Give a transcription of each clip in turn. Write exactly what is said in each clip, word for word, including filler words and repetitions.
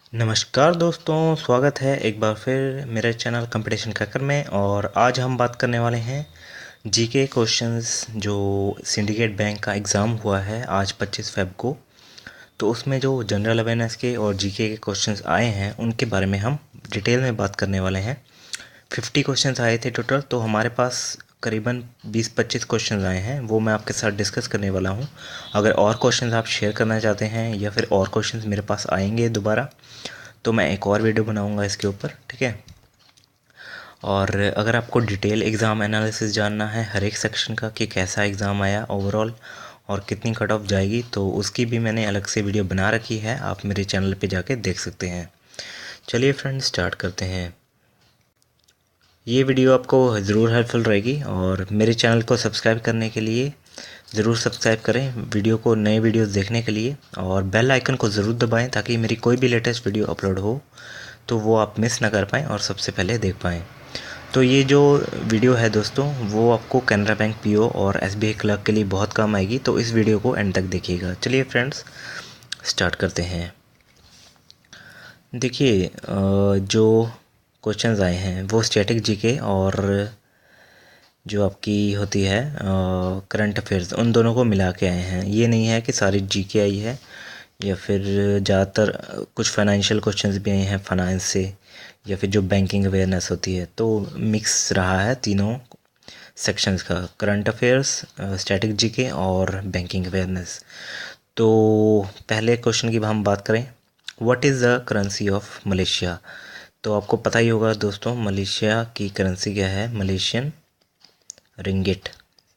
नमस्कार दोस्तों, स्वागत है एक बार फिर मेरे चैनल कंपटीशन क्रैकर में। और आज हम बात करने वाले हैं जीके क्वेश्चंस। जो सिंडिकेट बैंक का एग्ज़ाम हुआ है आज पच्चीस फेब को, तो उसमें जो जनरल अवेयरनेस के और जीके के क्वेश्चंस आए हैं उनके बारे में हम डिटेल में बात करने वाले हैं। फिफ्टी क्वेश्चंस आए थे टोटल, तो हमारे पास करीबन बीस पच्चीस क्वेश्चंस आए हैं, वो मैं आपके साथ डिस्कस करने वाला हूँ। अगर और क्वेश्चंस आप शेयर करना चाहते हैं या फिर और क्वेश्चंस मेरे पास आएंगे दोबारा, तो मैं एक और वीडियो बनाऊंगा इसके ऊपर, ठीक है। और अगर आपको डिटेल एग्ज़ाम एनालिसिस जानना है हर एक सेक्शन का कि कैसा एग्ज़ाम आया ओवरऑल और कितनी कट ऑफ जाएगी, तो उसकी भी मैंने अलग से वीडियो बना रखी है, आप मेरे चैनल पे जाके देख सकते हैं। चलिए फ्रेंड्स, स्टार्ट करते हैं। ये वीडियो आपको ज़रूर हेल्पफुल रहेगी और मेरे चैनल को सब्सक्राइब करने के लिए ज़रूर सब्सक्राइब करें वीडियो को, नए वीडियोस देखने के लिए, और बेल आइकन को ज़रूर दबाएं ताकि मेरी कोई भी लेटेस्ट वीडियो अपलोड हो तो वो आप मिस ना कर पाएँ और सबसे पहले देख पाएँ। तो ये जो वीडियो है दोस्तों, वो आपको कैनरा बैंक पीओ और एसबीआई क्लर्क के लिए बहुत काम आएगी, तो इस वीडियो को एंड तक देखिएगा। चलिए फ्रेंड्स, स्टार्ट करते हैं। देखिए, जो क्वेश्चंस आए हैं वो स्टैटिक जीके और जो आपकी होती है करंट अफेयर्स, उन दोनों को मिला के आए हैं। ये नहीं है कि सारी जीके आई है, या फिर ज़्यादातर कुछ फाइनेंशियल क्वेश्चंस भी आए हैं फाइनेंस से, या फिर जो बैंकिंग अवेयरनेस होती है, तो मिक्स रहा है तीनों सेक्शंस का, करंट अफेयर्स, स्टैटिक जीके और बैंकिंग अवेयरनेस। तो पहले क्वेश्चन की हम बात करें, what is the currency of Malaysia. तो आपको पता ही होगा दोस्तों, मलेशिया की करेंसी क्या है, Malaysian ringgit,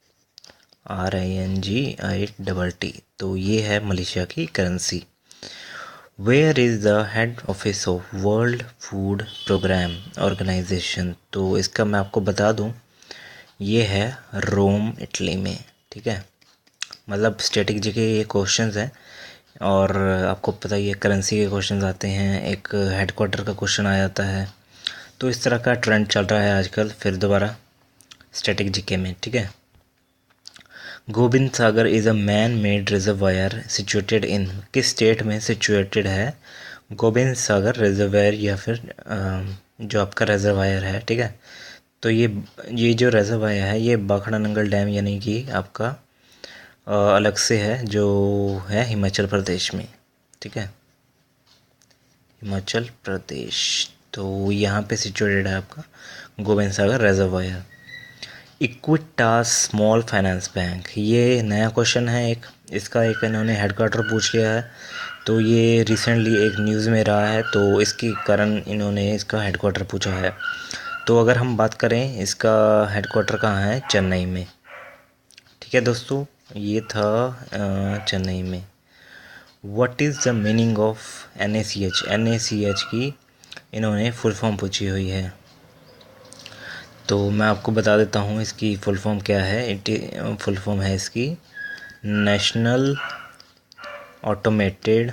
R I N G I double T. तो ये है मलेशिया की currency. Where is the head office of world food programme organisation. तो इसका मैं आपको बता दूं, ये है रोम, इटली में, ठीक है। मतलब स्टैटिक जी के ये क्वेश्चंस हैं, और आपको पता ही है करेंसी के क्वेश्चंस आते हैं, एक हेडक्वार्टर का क्वेश्चन आ जाता है। तो इस तरह का ट्रेंड चल रहा है आजकल फिर दोबारा स्टैटिक जीके में, ठीक है। Gobind Sagar is a man made reservoir situated in, किस स्टेट में सिचुएटेड है गोबिंद सागर रिजर्वायर, या फिर जो आपका रिजर्वायर है, ठीक है। तो ये ये जो रिजर्वायर है ये बाखड़ा नंगल डैम यानी कि आपका अ, अलग से है, जो है हिमाचल प्रदेश में, ठीक है, हिमाचल प्रदेश। तो यहाँ पे सिचुएटेड है आपका Gobind Sagar reservoir. Equitas small finance bank, ये नया क्वेश्चन है एक, इसका एक इन्होंने हेडक्वार्टर पूछ लिया है, तो ये रिसेंटली एक न्यूज़ में रहा है, तो इसके कारण इन्होंने इसका हेडक्वार्टर पूछा है। तो अगर हम बात करें, इसका हेडक्वार्टर कहाँ है, चेन्नई में, ठीक है दोस्तों, ये था अ, चेन्नई में। What is the meaning of N A C H, N A C H की इन्होंने फुल फॉर्म पूछी हुई है। तो मैं आपको बता देता हूँ इसकी फुल फॉर्म क्या है। इट फुल फॉर्म है इसकी national automated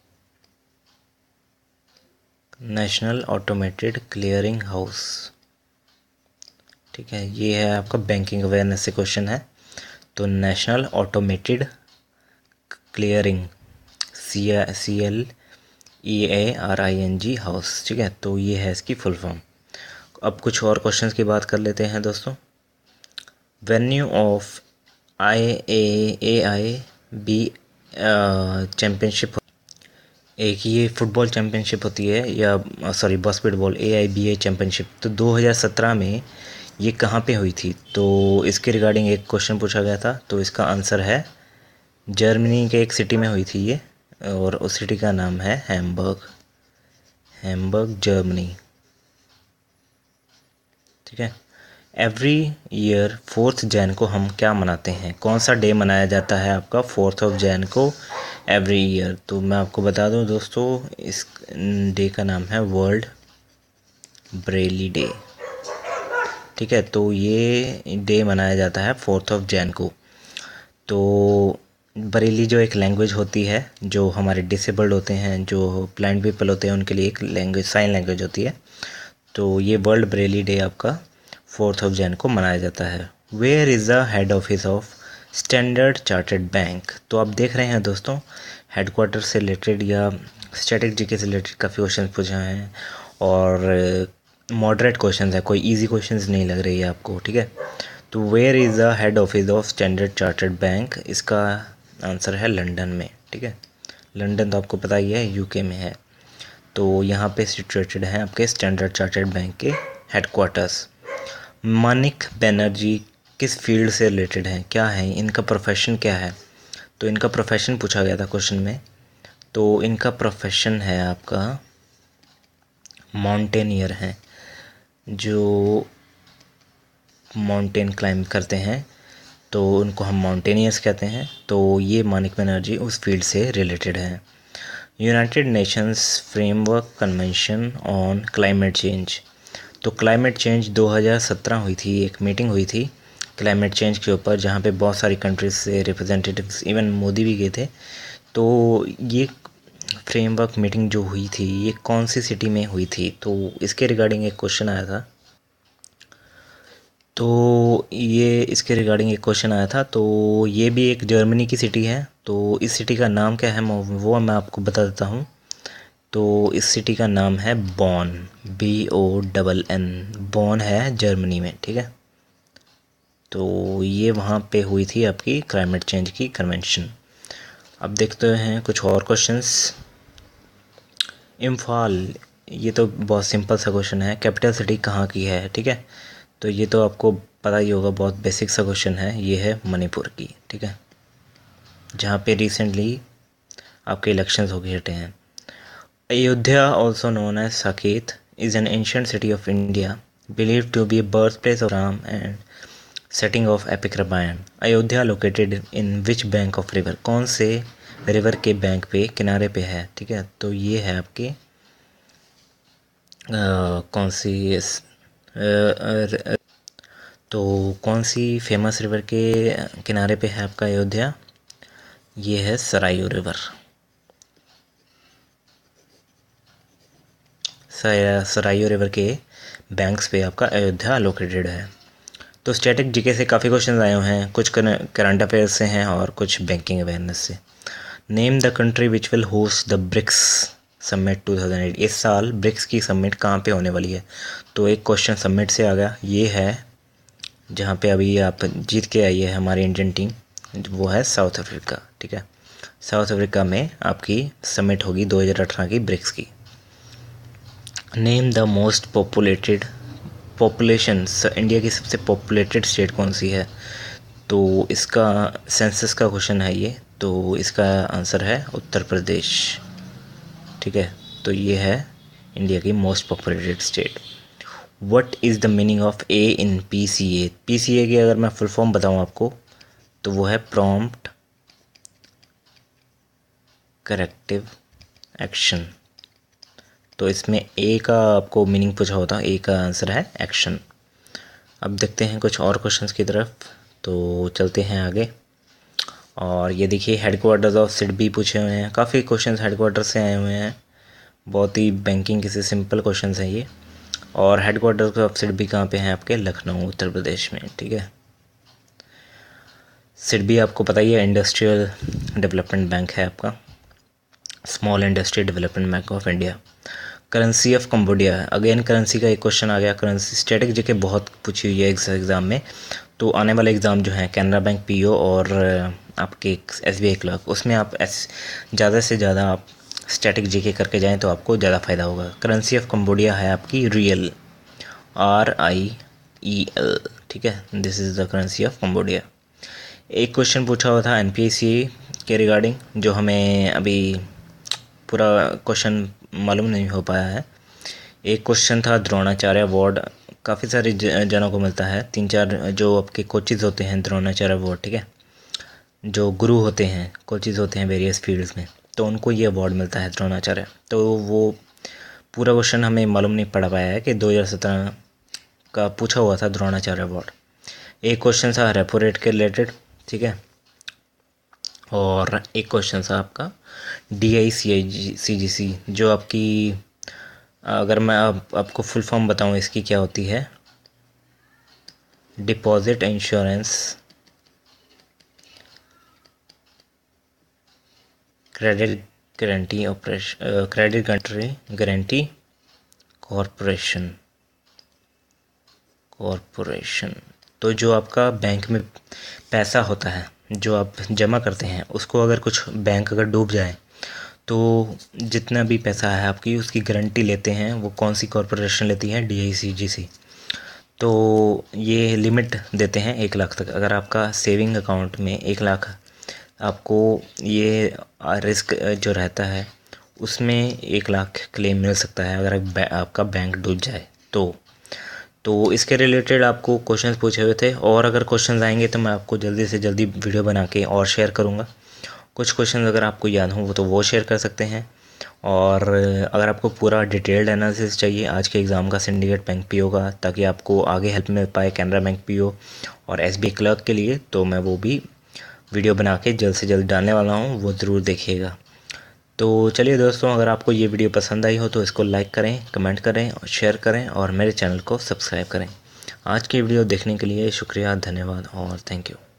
national automated clearing house, ठीक है। ये है आपका बैंकिंग अवेयरनेस से क्वेश्चन है। तो national automated clearing, C C L E A R I N G house, ठीक है। तो ये है इसकी फुल फॉर्म। अब कुछ और क्वेश्चंस की बात कर लेते हैं दोस्तों। Venue of I A A I B championship, एक ये फुटबॉल चैम्पियनशिप होती है, या sorry basketball A I B A championship, तो दो हज़ार सत्रह में ये कहाँ पे हुई थी, तो इसके रिगार्डिंग एक क्वेश्चन पूछा गया था। तो इसका आंसर है जर्मनी के एक सिटी में हुई थी ये, और उस सिटी का नाम है हैम्बर्ग, हैम्बर्ग जर्मनी, ठीक है। एवरी ईयर फोर्थ जैन को हम क्या मनाते हैं, कौन सा डे मनाया जाता है आपका फोर्थ ऑफ जैन को एवरी ईयर। तो मैं आपको बता दूं दोस्तों, इस डे का नाम है वर्ल्ड ब्रेली डे, ठीक है। तो ये डे मनाया जाता है फोर्थ ऑफ जैन को। तो बरेली जो एक लैंग्वेज होती है, जो हमारे डिसेबल्ड होते हैं, जो ब्लाइंड पीपल होते हैं, उनके लिए एक लैंग्वेज, साइन लैंग्वेज होती है। तो ये वर्ल्ड ब्रेली डे आपका फोर्थ ऑफ जैन को मनाया जाता है। Where is the head office of standard chartered bank. तो आप देख रहे हैं दोस्तों, हेडक्वार्टर से रिलेटेड या स्टैटिक जीके से रिलेटेड काफ़ी क्वेश्चन पूछे हैं और मॉडरेट क्वेश्चन है, कोई इजी क्वेश्चंस नहीं लग रही है आपको, ठीक है। तो where is the head office of standard chartered bank, इसका आंसर है लंदन में, ठीक है। लंदन तो आपको पता ही है यूके में है, तो यहाँ पे सिचुएटेड है आपके स्टैंडर्ड चार्टर्ड बैंक के हेडक्वार्टर्स। मानिक बनर्जी किस फील्ड से रिलेटेड हैं, क्या है इनका प्रोफेशन, क्या है? तो इनका प्रोफेशन पूछा गया था क्वेश्चन में, तो इनका प्रोफेशन है आपका माउंटेनियर हैं, जो माउंटेन क्लाइंब करते हैं तो उनको हम माउंटेनियर्स कहते हैं। तो ये मानिक बनर्जी उस फील्ड से रिलेटेड है। United nations framework convention on climate change, तो क्लाइमेट चेंज दो हज़ार सत्रह हुई थी, एक मीटिंग हुई थी क्लाइमेट चेंज के ऊपर, जहाँ पे बहुत सारी कंट्रीज से रिप्रेजेंटेटिव्स, इवन मोदी भी गए थे। तो ये फ्रेमवर्क मीटिंग जो हुई थी ये कौन सी सिटी में हुई थी, तो इसके रिगार्डिंग एक क्वेश्चन आया था। तो ये इसके रिगार्डिंग एक क्वेश्चन आया था, तो ये भी एक जर्मनी की सिटी है। तो इस सिटी का नाम क्या है वो मैं आपको बता देता हूँ। तो इस सिटी का नाम है बॉन, बी ओ डबल एन, बॉन है जर्मनी में, ठीक है। तो ये वहाँ पे हुई थी आपकी क्लाइमेट चेंज की कन्वेंशन। अब देखते हैं कुछ और क्वेश्चंस। इम्फाल, ये तो बहुत सिंपल सा क्वेश्चन है, कैपिटल सिटी कहाँ की है, ठीक है। तो ये तो आपको पता ही होगा, बहुत बेसिक सा क्वेश्चन है, ये है मणिपुर की, ठीक है, जहाँ पे रिसेंटली आपके इलेक्शंस हो गए हटे हैं। Ayodhya also known as Saket is an ancient city of India believe to be birth place of Ram and setting of epic Ramayan. Ayodhya located in which bank of river, कौन से रिवर के बैंक पे किनारे पे है, ठीक है। तो ये है आपके आ, कौन सी इस आ, तो कौन सी फेमस रिवर के किनारे पे है आपका अयोध्या, ये है सरायू रिवर। सरायू रिवर के बैंक्स पे आपका अयोध्या लोकेटेड है। तो स्टैटिक जीके से काफ़ी क्वेश्चन आए हुए हैं, कुछ करंट अफेयर्स से हैं और कुछ बैंकिंग अवेयरनेस से। Name the country which will host the BRICS summit two thousand eight, इस साल ब्रिक्स की समिट कहाँ पे होने वाली है? तो एक क्वेश्चन समिट से आ गया, ये है जहाँ पे अभी आप जीत के आई है हमारी इंडियन टीम, वो है साउथ अफ्रीका, ठीक है। साउथ अफ्रीका में आपकी समिट होगी दो हज़ार अठारह की ब्रिक्स की। Name the most populated population, India की सबसे पॉपुलेटेड स्टेट कौन सी है? तो इसका सेंसस का क्वेश्चन है ये, तो इसका आंसर है उत्तर प्रदेश, ठीक है। तो ये है इंडिया की most populated state. What is the meaning of A N P C A, P C A की अगर मैं फुल फॉर्म बताऊँ आपको, तो वो है प्रॉम्प्ट करेक्टिव एक्शन। तो इसमें ए का आपको मीनिंग पूछा होता, ए का आंसर है एक्शन। अब देखते हैं कुछ और क्वेश्चंस की तरफ, तो चलते हैं आगे। और ये देखिए हेडक्वार्टर्स ऑफ सिडबी पूछे हुए हैं, काफ़ी क्वेश्चंस हेडक्वार्टर से आए हुए हैं, बहुत ही बैंकिंग के से सिंपल क्वेश्चंस हैं ये। और हेडक्वार्टर्स ऑफ सिडबी कहाँ पे हैं आपके? लखनऊ उत्तर प्रदेश में, ठीक है। सिडबी आपको पता ही है इंडस्ट्रियल डेवलपमेंट बैंक है आपका, small industry development bank of India. Currency of Cambodia, again currency का एक क्वेश्चन आ गया। करेंसी स्टैटिक जीके बहुत पूछी हुई है इस एग्ज़ाम में, तो आने वाले एग्ज़ाम जो हैं कैनरा बैंक पीओ और आपके एसबीआई क्लर्क, उसमें आप एस ज़्यादा से ज़्यादा आप स्टैटिक जीके करके जाएं तो आपको ज़्यादा फ़ायदा होगा। करेंसी ऑफ कंबोडिया है आपकी riel, R I E L, ठीक है, this is the currency of Cambodia. एक क्वेश्चन पूछा हुआ था एन पी एस सी के रिगार्डिंग, जो हमें अभी पूरा क्वेश्चन मालूम नहीं हो पाया है। एक क्वेश्चन था द्रोणाचार्य अवार्ड, काफ़ी सारे जनों को मिलता है, तीन चार जो आपके कोचेज़ होते हैं द्रोणाचार्य अवार्ड, ठीक है, जो गुरु होते हैं, कोचेज़ होते हैं वेरियस फील्ड्स में, तो उनको ये अवार्ड मिलता है द्रोणाचार्य। तो वो पूरा क्वेश्चन हमें मालूम नहीं पड़ पाया है कि दो हज़ार सत्रह का पूछा हुआ था द्रोणाचार्य अवार्ड। एक क्वेश्चन था रेपो रेट के रिलेटेड, ठीक है, और एक क्वेश्चन था आपका D I C I ji C G सी, जो आपकी, अगर मैं आप, आपको फुल फॉर्म बताऊं इसकी क्या होती है, deposit insurance credit guarantee operation, credit guarantee guarantee corporation corporation तो जो आपका बैंक में पैसा होता है जो आप जमा करते हैं, उसको अगर कुछ बैंक अगर डूब जाए तो जितना भी पैसा है आपकी उसकी गारंटी लेते हैं। वो कौन सी कॉरपोरेशन लेती है? D I C G C. तो ये लिमिट देते हैं एक लाख तक। अगर आपका सेविंग अकाउंट में एक लाख आपको ये रिस्क जो रहता है उसमें एक लाख क्लेम मिल सकता है अगर आपका बैंक डूब जाए तो। तो इसके रिलेटेड आपको क्वेश्चंस पूछे हुए थे, और अगर क्वेश्चंस आएंगे तो मैं आपको जल्दी से जल्दी वीडियो बना के और शेयर करूँगा। कुछ क्वेश्चन अगर आपको याद हो वो तो वो शेयर कर सकते हैं। और अगर आपको पूरा डिटेल्ड एनालिसिस चाहिए आज के एग्ज़ाम का सिंडिकेट बैंक पीओ का, ताकि आपको आगे हेल्प मिल पाए कैनरा बैंक पीओ और एसबीआई क्लर्क के लिए, तो मैं वो भी वीडियो बना के जल्द से जल्द डालने वाला हूँ, वो ज़रूर देखिएगा। तो चलिए दोस्तों, अगर आपको ये वीडियो पसंद आई हो तो इसको लाइक करें, कमेंट करें और शेयर करें, और मेरे चैनल को सब्सक्राइब करें। आज की वीडियो देखने के लिए शुक्रिया, धन्यवाद और थैंक यू।